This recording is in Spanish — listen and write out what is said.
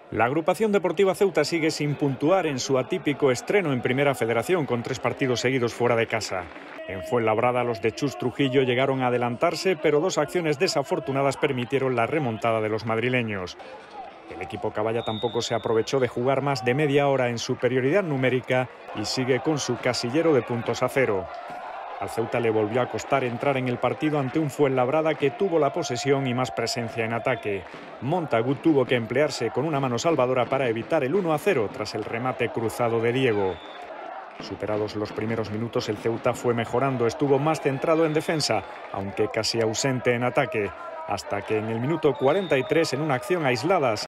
La agrupación deportiva Ceuta sigue sin puntuar en su atípico estreno en Primera Federación con 3 partidos seguidos fuera de casa. En Fuenlabrada los de Chus Trujillo llegaron a adelantarse, pero 2 acciones desafortunadas permitieron la remontada de los madrileños. El equipo caballa tampoco se aprovechó de jugar más de media hora en superioridad numérica y sigue con su casillero de puntos a 0. Al Ceuta le volvió a costar entrar en el partido ante un Fuenlabrada que tuvo la posesión y más presencia en ataque. Montagut tuvo que emplearse con una mano salvadora para evitar el 1-0 tras el remate cruzado de Diego. Superados los primeros minutos, el Ceuta fue mejorando, estuvo más centrado en defensa, aunque casi ausente en ataque, hasta que en el minuto 43, en una acción aislada,